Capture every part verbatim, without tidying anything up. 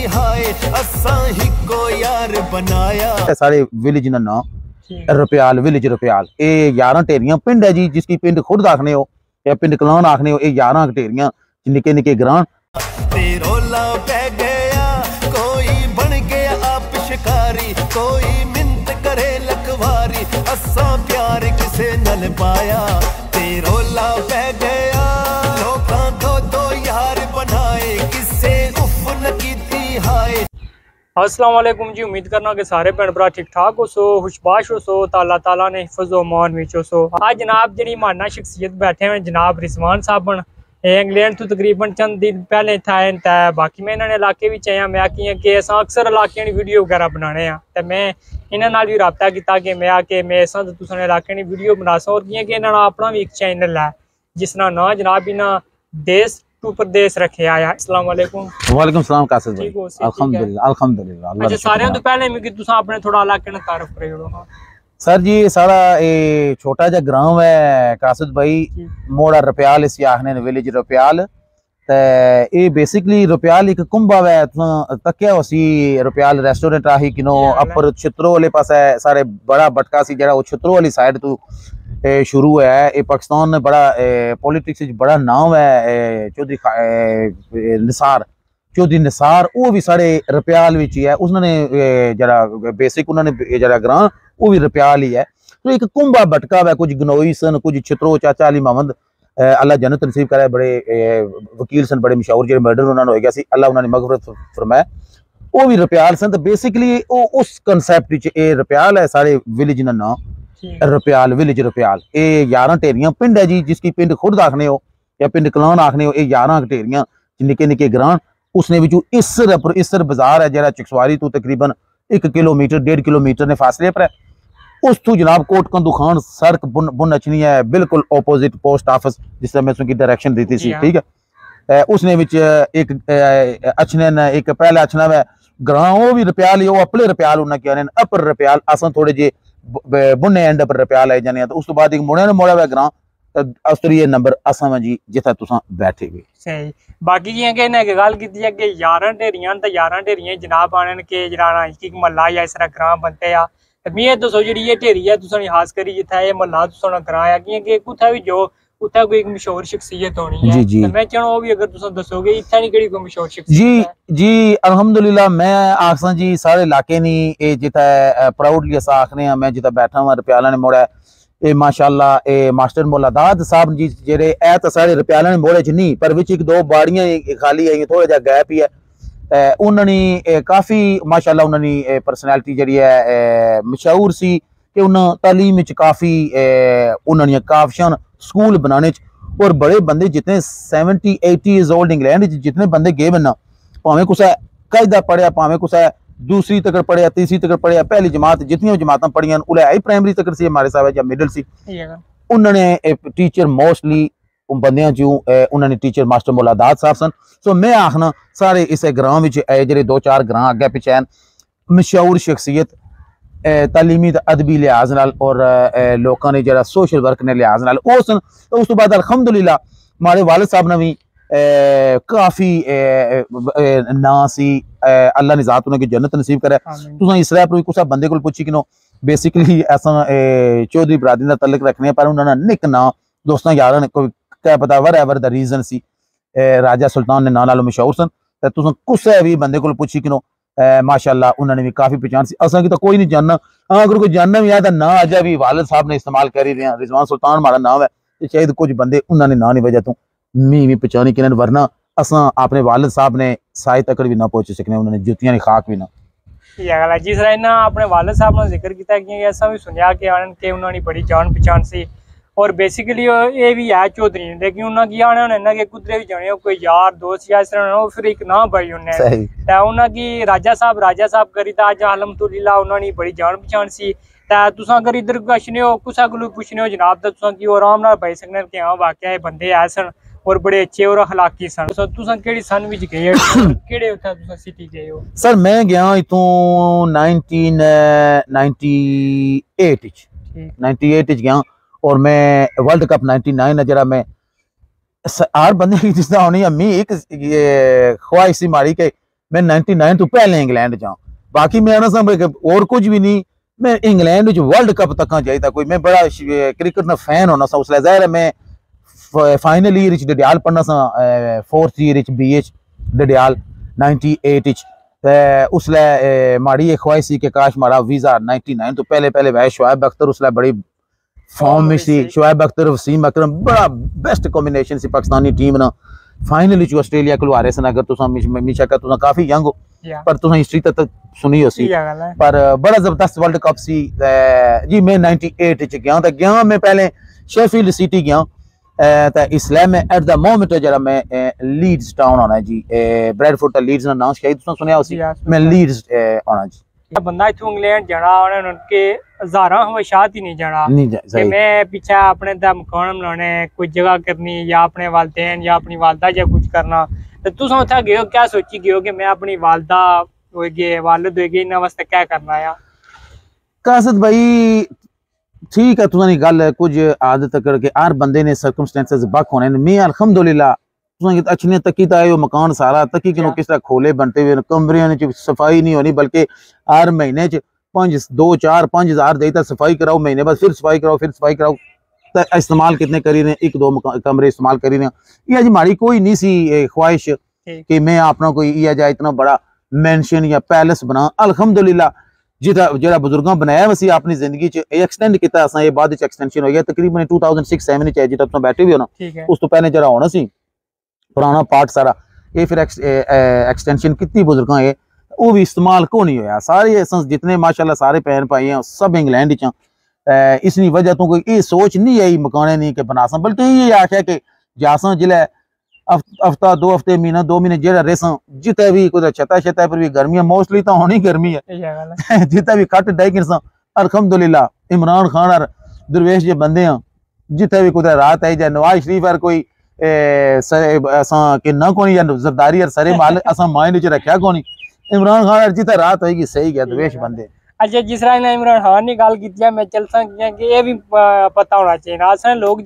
हाय असा ही को यार बनाया। सारे विलेज ना नाम रुपयाल विलेज रुपयाल ये यारह ढेरियां पिंड है जी, जिसकी पिंड खुद आखने हो या पिंड कलान आखने हो। ये यारह ढेरियां निके निके ग्रां रोला पै गया कोई बन गया आप शिकारी, कोई मिन्नत करे लखवारी असा प्यार किसे नल पाया। ते रोला पै गया लोकां को तो यार बनाए किसे उफ न कीती हाय। अस्सलाम वालेकुम जी, उम्मीद करना कि सारे भैन भरा ठीक ठाक हो सो, खुशबाश हो सो, ताला ताला ने हिफज़ व अमान विच हो सो। आज जनाब जी माना शख्सियत बैठे हुए जनाब रिजवान साहब इंग्लैंड तो तकरीबन चंद दिन पहले था ते बाकी मैं इन्होंने इलाके भी आया मैं आखियां कि अस अक्सर इलाके की वीडियो वगैरह बनाने तो मैं इन्होंने भी रबता किया कि मैं आके मैं असा तुम इलाके की वीडियो बना सा। और कियां कि इन्होंने अपना भी एक चैनल है जिसका ना जनाब इन्होंने देश टू प्रदेश रखे आया। अस्सलाम वालेकुम। वालेकुम सलाम कासिम भाई। अल्हम्दुलिल्लाह अल्हम्दुलिल्लाह। अच्छा सारे तो पहले मिगी तुम अपने थोड़ा इलाके ने तारुफ करे हो। सर जी सारा ये छोटा जा ग्राम है कासिद भाई, मोड़ा रुपयाल इस आखने विलेज रुपयाल। ये बेसिकली रुपयाल एक कुंभा है तकिया उसी रुपयाल रेस्टोरेंट आही किनो अपर छित्रो वाले पास है सारे बड़ा बटका सी जरा वो छित्रो वाली साइड तो शुरू है। ये पाकिस्तान में बड़ा पॉलिटिक्स बड़ा नाम है चौधरी निसार चौधरी निसार वो भी सारे रुपयाल विच ही है। उसने जरा बेसिक उन्होंने जरा ग्रां वो भी रुपयाल ही है। तो एक कुंभा भटका है कुछ गनोई सन कुछ छित्रो चाचा अली मोहम्मद अल्लाह जन्नत नसीब करे बड़े वकील सन बड़े मशहूर जो मर्डर उन्होंने हो गया सी अल्लाह उन्होंने मगफरत फरमाए वो भी रुपयाल सन। तो बेसिकली वो उस कंसैप्ट च ये रुपयाल है सारे विलेज ना नाम रुपयाल विलेज रुपयाल। ये यारह ढेरियां पिंड है जी, जिसकी पिंड खुद आखने हो या पिंड कलान आखने हो। ये यारह ढेरियां निके निके ग्रां उसने विचू इसर इसर बाजार है जरा चकसवारी तो तकरीबन एक किलोमीटर डेढ़ किलोमीटर ने फासले पर है। उस तू जनाब कोट कंदू खान सड़क बुन बुन अचनी है बिल्कुल ओपोजिट पोस्ट ऑफिस जिस तरह मैं उसकी डायरेक्शन दी थी। ठीक है उसने विच एक अचने एक पहला अचना है ग्रां वो भी रुपयाल वो अपने रुपयाल उन्हें क्या अपर रुपयाल असा थोड़े जे बुने एंड पर रुपयाल आई जाने। तो उस तो बाद एक मुड़े ने मोड़ा हुआ ग्रां अस्त्रीय नंबर असा जी जिथे तुसा बैठे हुए सही। बाकी जियां कि इन्हें गल की है कि यारह ढेरियां तो यारह ढेरियां जनाब आने के जरा एक महला या इस तरह ग्रां बनते आ मैं दसो जी ये ढेरी है तुम खास करी जिथे ये महला तुम ग्रां है कि कुत्थे भी जो उत्थे कोई एक मशहूर शख्सियत होनी है जी जी। मैं चाहना भी अगर तुम दसोगे इत्थे नहीं केड़ी कोई मशहूर शख्सियत जी जी अल्हम्दुलिल्लाह मैं आखसा जी सारे इलाके नी ए जिथे प्राउडली अस आखने हैं मैं जिथे बैठा हुआ रुपयाला ने मोड़ा ए माशाअल्लाह ए मास्टर मुलादाद साहब जी जेरे ए तो सारे रुपयाला ने मोड़े च नहीं पर विच एक दो बाड़ियां खाली है थोड़ा जा गैप ही है। उन्होंने काफ़ी माशाअल्लाह उन्होंने परसनैलिटी जी है मशहूर सी कि उन्हें तालीम में काफ़ी उन्होंने काफशान स्कूल बनाने और बड़े बंदे जितने seventy eighty years old England जितने बंदे गए बना भावें कुछ कायदा पढ़िया भावें कुछ दूसरी तक पढ़िया तीसरी तक पढ़िया पहली जमात जितनी जमात पढ़िया उन्हें आई प्राइमरी तक सी हमारे साहब या मिडल सी उन्होंने टीचर मोस्टली बंदियां चू उन्होंने टीचर मास्टर मुलादाद साहब सन। सो मैं आखना सारे इस ग्रां विच जेरे दो चार ग्रां अगे पिछे मशहूर शख्सियत तालीमी अदबी लिहाज नाल और लोगों ने जरा सोशल वर्क ने लिहाज नाल वो सन। उस तो बाद अल्हम्दुलिल्लाह हमारे वालिद साहब ने भी काफ़ी ना सी अल्लाह ने जात उन्हें जन्नत नसीब करे। तुम इस तरह पर कुछ बंदे को पुछी कि बेसिकली असा चौधरी बरादरी का तलक रखने पर उन्होंने निक ना दोस्तों यार ने कोई क्या पता वर एवर द रीजन सी राजा सुल्तान ने ना नालों मशहूर सन। तुम कुछ भी बंदे को पुछी कि माशाअल्लाह उन्होंने भी काफ़ी पहचान सी असा की तो कोई नहीं जानना। हाँ अगर कोई जानना भी है तो ना अज भी वालिद साहब ने इस्तेमाल कर ही रहे हैं रिजवान सुल्तान हमारा नाम है शायद कुछ बंदे उन्होंने ना नहीं वजह तो मी भी पहचानी कि वरना असा अपने वालिद साहब ने साई तक भी ना पहुंच सकने उन्होंने जुतियां खाक भी ना। जिस तरह इन्हें अपने वालिद साहब ने जिक्र किया कि ऐसा भी सुनिया कि उन्होंने बड़ी जान पहचान सी और बेसिकली ये भी है चौधरी लेकिन उन्होंने आने होने कि कुदरे भी जाने कोई यार दोस्त या इस तरह फिर एक ना भाई उन्हें उन्होंने राजा साहब राजा साहब करी तो अज अलहमदुलिल्लाह उन्होंने बड़ी जान पहचान सी। तुम अगर इधर कशने हो कुसा को पुछने हो जनाब तो तुम कि आराम नाल भाई सकने कि हाँ वाकई बंदे है सन और बड़े अच्छे और अखलाकी सन। तुम केड़ी सन विच गए केड़े उत्थे तुम सिटी गए हो? सर मैं गया इतों नाइनटीन नाइनटी एट विच नाइनटी एट विच गया और मैं वर्ल्ड कप नाइनटी नाइन है जरा मैं हर बंदे की जिस तरह होनी अम्मी एक ख्वाहिश सी मारी के मैं नाइनटी नाइन तो पहले इंग्लैंड जाऊँ, बाकी मैं ना और कुछ भी नहीं, मैं इंग्लैंड वर्ल्ड कप तक चाहिए कोई, मैं बड़ा क्रिकेट ना फैन होना सा। उसले ज़ाहिर है मैं फाइनल ईयर च डडियाल पढ़ना सा, फोर्थ ईयर च B H Dadyal ninety eight च, उसले माड़ी एक ख्वाहिश सी कि काश मारा वीज़ा नाइनटी नाइन तो पहले पहले भाई शुआब अख्तर उसले बड़ी फॉर्म में सी, शुआब अख्तर वसीम अकरम बड़ा बेस्ट कॉम्बिनेशन सी पाकिस्तानी टीम ना। फाइनल च ऑस्ट्रेलिया को हारे सन, अगर तुसा हमेशा का तुसा काफी यंग हो पर तुसा हिस्ट्री तक सुनी हो सी, पर बड़ा जबरदस्त वर्ल्ड कप सी जी। मैं नाइनटी एट च गया तो गया मैं पहले शेफील्ड सिटी गया, तो इसलिए मैं एट द मोमेंट जरा मैं लीड्स टाउन आना जी, ब्रैडफोर्ड लीड्स ना नाम शायद तुसा सुनया हो सी, मैं लीड्स आना जी। बंदा इथों इंग्लैंड जाना उनके हजारा हमेशात ही नहीं जाना कि मैं पीछे अपने दा मकान बनाने कोई जगह करनी या अपने वालदेन या अपनी वालदा या कुछ करना, तो तुम उत्थे गए हो क्या सोची गए हो कि मैं अपनी वालदा होएगी वालिद होएगी इन्हां वास्ते क्या करना है? कासद भाई ठीक है तुसां दी गल है, कुछ आदत करके हर बंदे ने सर्कमस्टेंसेस बक होने, मैं अल्हम्दुलिल्लाह अच्छी तकी तो मकान सारा तकी कि किस तरह खोले बनते हुए, कमरे सफाई नहीं होनी बल्कि हर महीने च पांच दो चार पांच हजार देता सफाई कराओ, महीने बाद फिर सफाई कराओ फिर सफाई कराओ, तो इस्तेमाल कितने करी रहे, एक दो कमरे इस्तेमाल करी रहे। ये अज माड़ी कोई नहीं सी ख्वाहिश कि मैं अपना कोई ये जाए इतना बड़ा मैंशन या पैलेस बना। अल्हम्दुलिल्लाह जिता जरा बुजुर्गों बनाया वसी अपनी जिंदगी च एक्सटेंड किया, असा ये बाद एक्सटेंशन हो गया तकरीबन टू थाउजेंड सिक्स सेवन च जिता तुम बैठे भी हो ना, उस तो पहले जरा होना सी पुराना पार्ट सारा, ये फिर एक्सटेंशन कितनी बुजुर्गों है वो भी इस्तेमाल को नहीं होया। सारे जितने माशाल्लाह सारे पैन पाए हैं सब इंग्लैंड च, इसकी वजह तो कोई ये सोच नहीं आई मकाने नहीं कि बना सा, बल्कि ये आख्या कि जासा जिले हफ्ता दो हफ्ते महीना दो महीने जेड़ा रेसा जिते भी कोई छता छता पर भी गर्मियां मोस्टली तो होनी गर्मी है जिते भी कट डाई गिरसा। अल्हम्दुलिल्लाह इमरान खान और दुर्वेश जे बंदे हैं जिते भी कुछ रात आई जाए, नवाज शरीफ और कोई कि ना कोनी या जरदारी और सरे माल असा माइंड च रखा कोनी, इमरान खान और जिते रात होगी सही गया दुर्वेश बंदे। अच्छा जिस तरह ने इमरान खान की गल की मैं चल सकती कि ये भी पता होना चाहिए असल लोग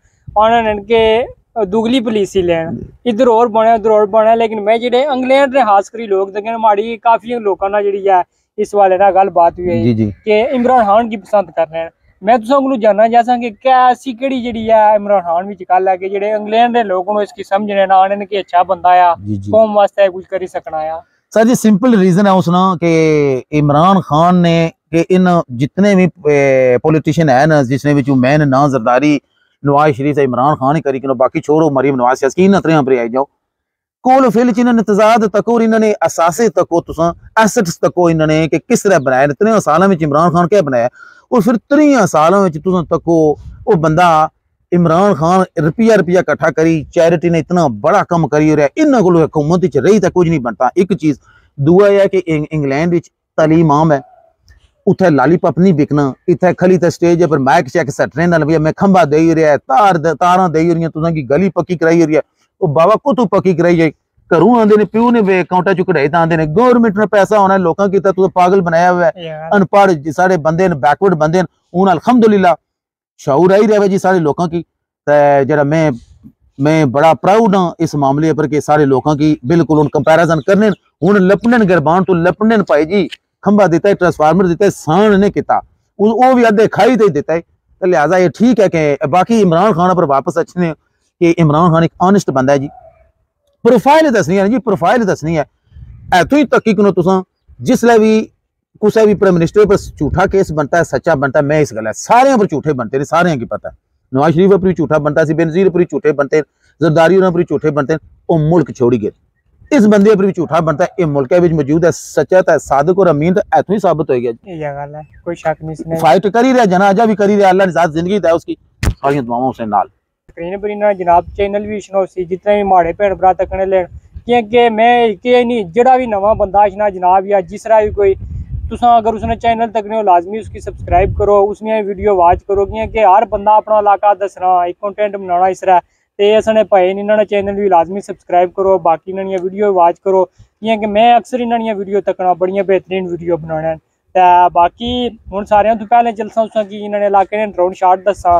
जेने के दुगली पॉलिसी लेन इधर और बने उधर और बने, लेकिन मैं जेडे इंग्लैंड ने खास करी लोग देखे माड़ी काफी लोगों ना जी है इस वाले ना गल बात हुई है कि इमरान खान की पसंद कर रहे हैं। मैं तुम जानना चाहता कि क्या ऐसी केड़ी जी है इमरान खान भी गल है कि जेडे इंग्लैंड के लोग इसकी समझने ना आने कि अच्छा बंदा आ कौम वास्ते कुछ करी सकना आ? सर जी सिंपल रीजन है उसना कि इमरान खान ने कि इन जितने भी पॉलिटिशियन है ना जिसने भी मैन ना जरदारी नवाज शरीफ से इमरान खान ही करी कि बाकी छोड़ो मरीम नवाज शकीन अतरे पर आई जाओ कोल फिल च इन्होंने तजाद तको इन्होंने असासे तको तुसा एसेट्स तको इन्होंने कि किस तरह बनाया त्रियां सालों में इमरान खान क्या बनाया और फिर त्रियां सालों में तुसा तको वो बंदा इमरान खान रुपया रुपया कट्ठा करी चैरिटी ने इतना बड़ा कम करी रहा इन्हों को हुकूमत च रही तो कुछ नहीं बनता। एक चीज दूआ है कि इंग्लैंड तालीम आम है, उथे लालीपॉप नहीं बिकना, इतने खली ते स्टेज पर मैक चैक सटने नाल भी मैं खंबा दे रहा है तार तारा दे रही तुसा की गली पक्की कराई रही है वो बाबा को तू पक्की कराई जाए घरों आंदे ने प्यू ने अकाउंटा चु कढ़ाई आंदे ने गवर्नमेंट ने पैसा होना लोगों की तू पागल बनाया हुआ है अनपढ़ सारे बंदे ने बैकवर्ड बंदे हूं अल्हम्दुलिल्लाह शऊर आई रहा जी सारे लोगों की जरा मैं मैं बड़ा प्राउड हाँ इस मामले पर कि सारे लोगों की बिल्कुल उन कंपैरिजन करने हूं लपने गरबान तो लपने पाई जी खंबा दिता है ट्रांसफार्मर दिता है सान ने किता वो भी अद्धे खाई तो दिता है तो लिहाजा ये ठीक है कि बाकी इमरान खान पर वापस अच्छे कि इमरान खान एक ऑनेस्ट बंदा है जी। प्रोफाइल दसनी है जी प्रोफाइल दसनी है ऐतों ही तकी करो तुसा जिसले भी कुछ भी प्राइम मिनिस्टर पर झूठा केस बनता है सच्चा बनता है मैं इस गल है सारे पर झूठे बनते हैं सारे की पता है नवाज शरीफ पर भी झूठा बनता है बेनजीर पर भी झूठे बनते हैं जरदारी पर भी झूठे बनते हैं वो मुल्क छोड़ी गए इस बंदे पर भी झूठा बनता है ये मुल्क मौजूद है सच्चा है सादिक और अमीन तो ऐतों ही साबित हो गया कोई शक नहीं फाइट कर ही रहा जनाजा भी कर ही रहा अल्लाह ने साथ जिंदगी है उसकी सारी दुआओं से नाल स्क्रीन पर इन्होंने जनाब चैनल भी सुनो सी जितने भी माड़े भैन भरा तकने लेन क्योंकि मैं के नहीं जड़ा भी नवा बंदा ना जनाब या जिस तरह भी कोई तुसा अगर उसने चैनल तकने हो लाजमी उसकी सब्सक्राइब करो उसने वीडियो वाच करो क्योंकि हर बंदा अपना इलाका दसना एक कंटेंट बनाना इस तरह तो असने भाई इन्होंने चैनल भी लाजमी सब्सक्राइब करो बाकी इन्होंने वीडियो वाच करो क्योंकि मैं अक्सर इन्होंने वीडियो तकना बड़िया बेहतरीन वीडियो बनाने तो बाकी हूँ सारे तो पहले चलसा उसा कि इन्होंने इलाके ने ड्रोन शॉट दसा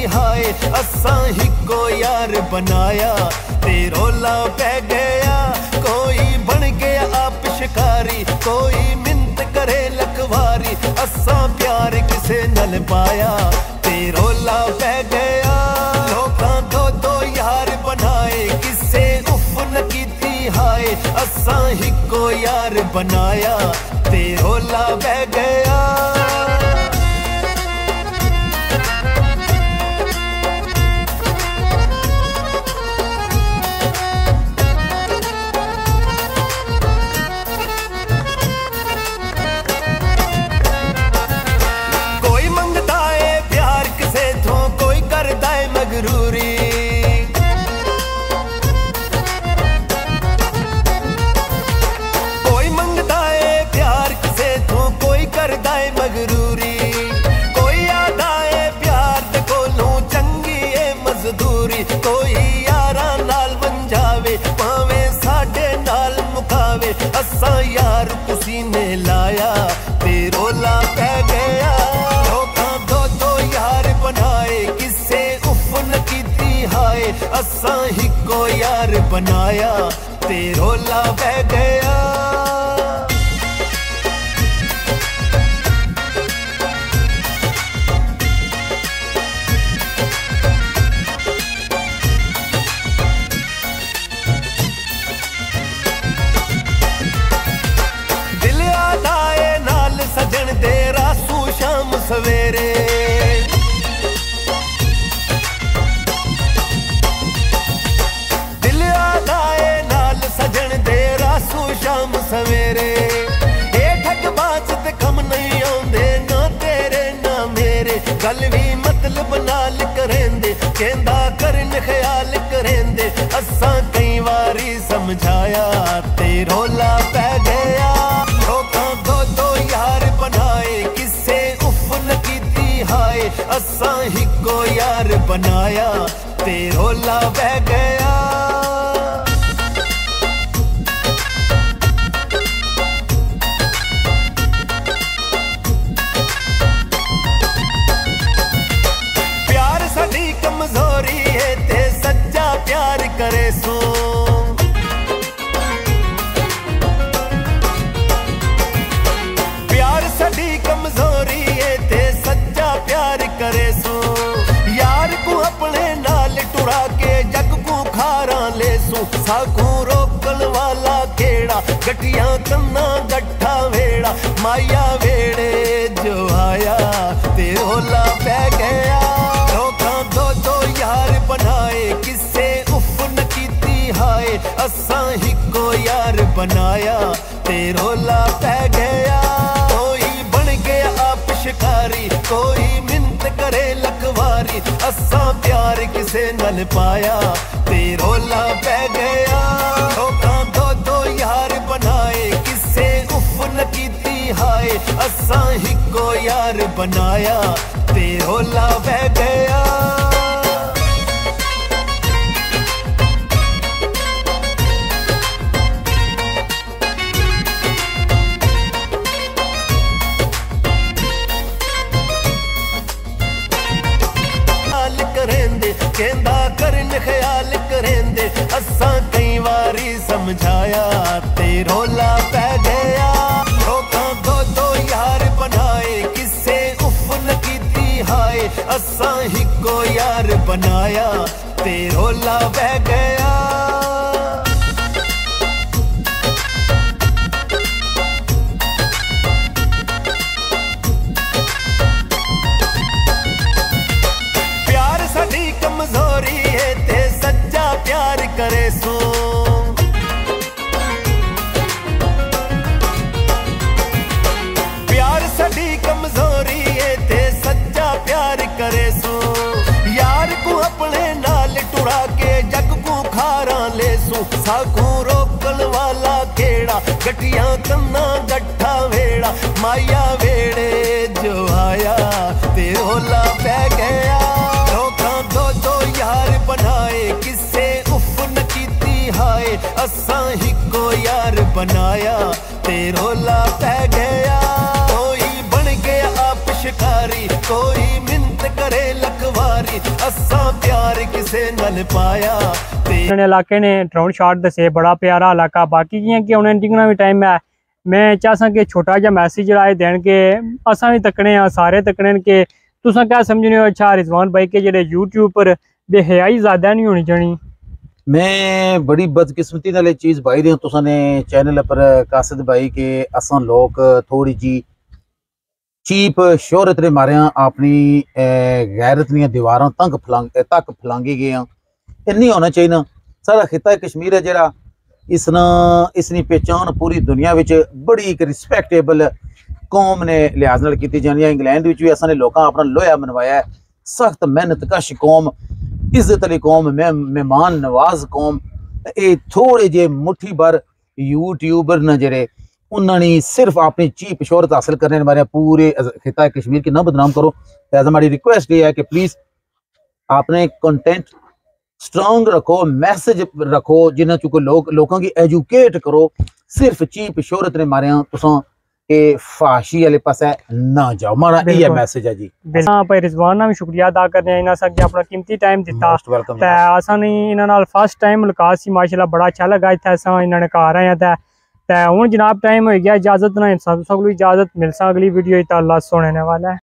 हाय असा ही को यार बनाया ते रोला पै गया कोई बन गया आप शिकारी कोई मिन्नत करे लखवारी असा प्यार किसे नल पाया ते रोला पै गया लोकां दो दो यार बनाए किसे उफ न कीती हाय असा ही को यार बनाया ते रोला पै गया मगरूरी कोई मंगदा है प्यार किसे तो कोई करदा है मगरूरी कोई आदा है प्यार दे कोलों चंगी है मजदूरी कोई यारा नाल बन जावे भावे साडे नाल मुकावे असा यार कुसी ने लाया ते रोला पै गया लोकां दो दो यार बनाए किसे हाय असा ही को यार बनाया ते रोला पै गया दिल आदाए नाल सजन दे रासू शाम सवेरे शाम सवेरे ए ठग बाज ते कम नहीं आउंदे ना तेरे ना मेरे गल भी मतलब नाल करेंदे कहंदा करन ख्याल करेंदे असा कई वारी समझाया ते रोला पै गया लोकां दो दो यार बनाए किसे उफ न कीती हाय असा ही को यार बनाया ते रोला पै गया कमजोरी है ते सच्चा प्यार करे सो प्यार सदी कमजोरी है ते सच्चा प्यार करे सो यार को अपने नाल टुरा के जग को खारा ले सो साकू रोकन वाला केड़ा गटियां कन्ना गट्ठा वेड़ा माया वेड़े जो आया ते रोला पै गया दो दो यार बनाए किसे उफ न कीती हाय असा ही को यार बनाया ते रोला पै गया कोई बन गया आप शिकारी कोई मिन्नत करे लखवारी असा प्यार किसे नल पाया ते रोला पै गया लोकां दो दो यार बनाए किसे उफ न कीती हाय असा ही को यार बनाया ते रोला पै गया कहंदा करन ख्याल करेंदे असा कई वारी समझाया ते रोला पै गया लोकां दो दो यार बनाए किसे उफ न कीती हाय असा ही को यार बनाया ते रोला पै गया कमजोरी है ते सच्चा प्यार करे सो प्यार सदी कमजोरी है ते सच्चा प्यार करे सो यार को अपने नाल टुरा के जग को खारा ले सो साकू रोकन वाला केड़ा गटियां कन्ना गट्ठा वेड़ा माया वेड़े जो आया ते रोला पै गया लोकां दो दो यार बनाए किसे उफ न कीती हाय असा ही को यार बनाया ते रोला पै गया कोई बन गया आप शिकारी कोई मिन्नत करे लखवारी असा प्यार किसे नल पाया ते इलाके ने ड्रोन शॉट दसे बड़ा प्यारा इलाका बाकी जियां कि उन्हें टिकना भी टाइम है मैं चाहसा कि छोटा जा मैसेज आए देन के असा भी तकने आ सारे तकने के तुसा क्या समझने हो अच्छा रिजवान भाई के जेडे यूट्यूब पर बेहयाई ज्यादा नहीं होनी चाहिए। मैं बड़ी बदकिस्मती नाल चीज़ भाई दी तुसा ने चैनल पर कासिद भाई के असा लोग थोड़ी जी चीप शोहरत ने मारे अपनी गैरत दियां दीवारां तंग फलांग तक फलांगी गए ये नहीं होना चाहिए। सारा खिता कश्मीर है जरा इसना इसनी पहचान पूरी दुनिया विच बड़ी एक रिस्पैक्टेबल कौम ने लिहाज नाल कीती जानी है। इंग्लैंड विच भी असां ने लोकां अपना लोया मनवाया है। सख्त मेहनत कश कौम इज्जत अली कौम मेहमान नवाज कौम ये थोड़े जे मुट्ठी भर यूट्यूबर न जेरे उन्होंने सिर्फ अपनी चीप शोहरत हासिल करने वाले पूरे खिता कश्मीर की ना बदनाम करो। तो हमारी रिक्वेस्ट ये है कि प्लीज आपने कंटेंट स्ट्रॉन्ग रखो मैसेज रखो जिन्हें चुको लोग लोगों की एजुकेट करो सिर्फ चीप शोहरत ने मारे तुसा के फाशी वाले पासे ना जाओ मारा ये मैसेज है जी। हां भाई रिजवान ना भी शुक्रिया अदा करने इना सक अपना कीमती टाइम दिता ते असा नहीं इना नाल फर्स्ट टाइम मुलाकात सी माशाल्लाह बड़ा अच्छा लगा इत्थे असा इन्होंने घर आए ते ते हुन जनाब टाइम हो गया इजाजत ना सब सब इजाजत मिलसा अगली वीडियो अल्लाह सुनने वाला है।